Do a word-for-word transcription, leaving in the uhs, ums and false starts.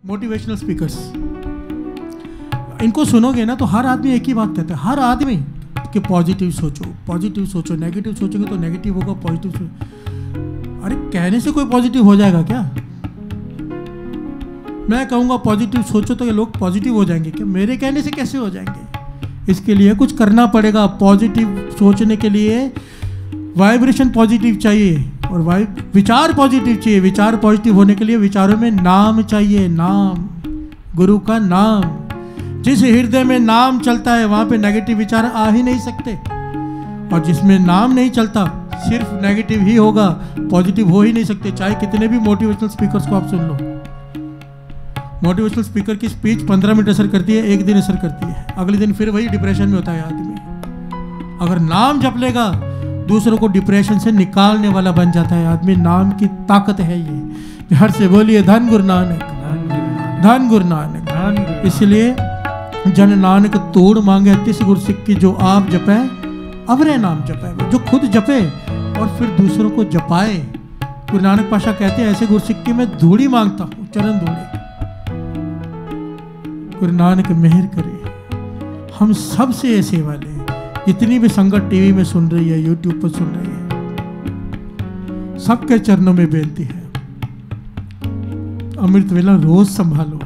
Motivational speakers, इनको सुनोगे ना तो हर आदमी एक ही बात कहता है, हर आदमी कि पॉजिटिव सोचो, पॉजिटिव सोचो, नेगेटिव सोचोगे तो नेगेटिव होगा, पॉजिटिव सोचो। अरे कहने से कोई पॉजिटिव हो जाएगा क्या? मैं कहूँगा पॉजिटिव सोचो तो ये लोग पॉजिटिव हो जाएंगे क्या? मेरे कहने से कैसे हो जाएंगे? इसके लिए कुछ करना पड़ेगा। पॉजिटिव सोचने के लिए वाइब्रेशन पॉजिटिव चाहिए और वाइ विचार पॉजिटिव चाहिए। विचार पॉजिटिव होने के लिए विचारों में नाम चाहिए, नाम, गुरु का नाम। जिस हृदय में नाम चलता है वहाँ पे नेगेटिव विचार आ ही नहीं सकते, और जिसमें नाम नहीं चलता सिर्फ नेगेटिव ही होगा, पॉजिटिव हो ही नहीं सकते। चाहे कितने भी मोटिवेशनल स्पीकर्स को आप सुन लो, मोटिवेशनल स्पीकर की स्पीच पंद्रह मिनट असर करती है, एक दिन असर करती है, अगले दिन फिर वही डिप्रेशन में होता है आदमी। अगर नाम जप लेगा दूसरों को डिप्रेशन से निकालने वाला बन जाता है आदमी। नाम की ताकत है ये। हर से बोलिए धन गुरु नानक, धन गुरु नानक। इसलिए जन नानक तोड़ मांगे तिस गुर सिक्की, जो आप जपे अवरे नाम जपे, जो खुद जपे और फिर दूसरों को जपाए। गुरु नानक पाशा कहते हैं ऐसे गुर सिक्की में धूड़ी मांगता हूँ, चरण धूड़ी। गुरु नानक मेहर करे हम सब से ऐसे वाले, जितनी भी संगत टीवी में सुन रही है, यूट्यूब पर सुन रही है, सबके चरणों में बेनती है, अमृत वेला रोज संभालो।